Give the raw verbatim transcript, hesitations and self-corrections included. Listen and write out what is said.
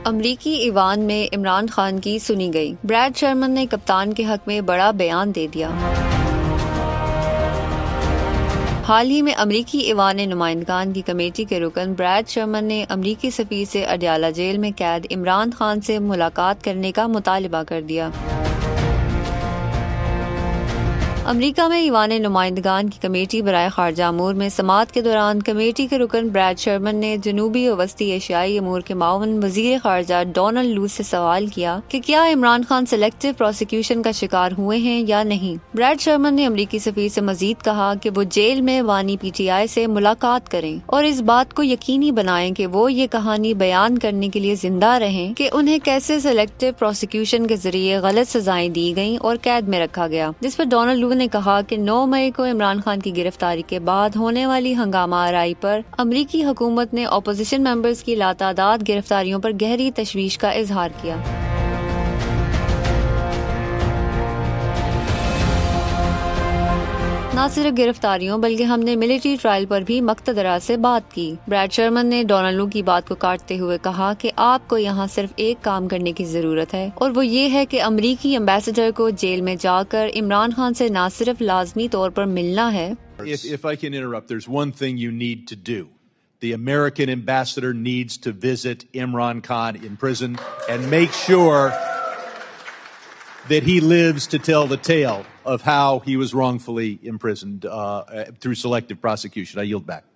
अमरीकी ईवान में इमरान खान की सुनी गई। ब्रैड शर्मन ने कप्तान के हक में बड़ा बयान दे दिया। हाल ही में अमरीकी ईवान नुमाइंदगान की कमेटी के रुकन ब्रैड शर्मन ने अमरीकी सफीर से अडयाला जेल में कैद इमरान खान से मुलाकात करने का मुतालबा कर दिया। अमरीका में ईवान नुमाइंदगान की कमेटी बराए खारजा अमूर में समाअत के दौरान कमेटी के रुकन ब्रैड शर्मन ने जनूबी और वस्ती एशियाई अमूर के मावन वजीर खारजा डोनाल्ड लूस से सवाल किया कि क्या इमरान खान सेलेक्टिव प्रोसिक्यूशन का शिकार हुए हैं या नहीं। ब्रैड शर्मन ने अमरीकी सफीर से मजीद कहा कि वो जेल में बानी पी टी आई से मुलाकात करें और इस बात को यकीनी बनाएं कि वो ये कहानी बयान करने के लिए जिंदा रहें कि उन्हें कैसे सेलेक्टिव प्रोसिक्यूशन के जरिए गलत सजाएं दी गयी और कैद में रखा गया, जिस पर डोनाल्ड लूस ने कहा कि नौ मई को इमरान खान की गिरफ्तारी के बाद होने वाली हंगामा आराई पर अमरीकी हुकूमत ने ऑपोजिशन मेंबर्स की लातादाद गिरफ्तारियों पर गहरी तशवीश का इजहार किया। न सिर्फ गिरफ्तारियों बल्कि हमने मिलिट्री ट्रायल पर भी मक्तदरा से बात की। ब्रैड शर्मन ने डोनाल्ड लू की बात को काटते हुए कहा कि आपको यहाँ सिर्फ एक काम करने की जरूरत है और वो ये है कि अमरीकी एम्बेसडर को जेल में जाकर इमरान खान से न सिर्फ लाजमी तौर पर मिलना है। If, if I can interrupt, there's one thing you need to do. The American ambassador needs to visit Imran Khan in prison and make sure that he lives to tell the tale of how he was wrongfully imprisoned uh, through selective prosecution. I yield back.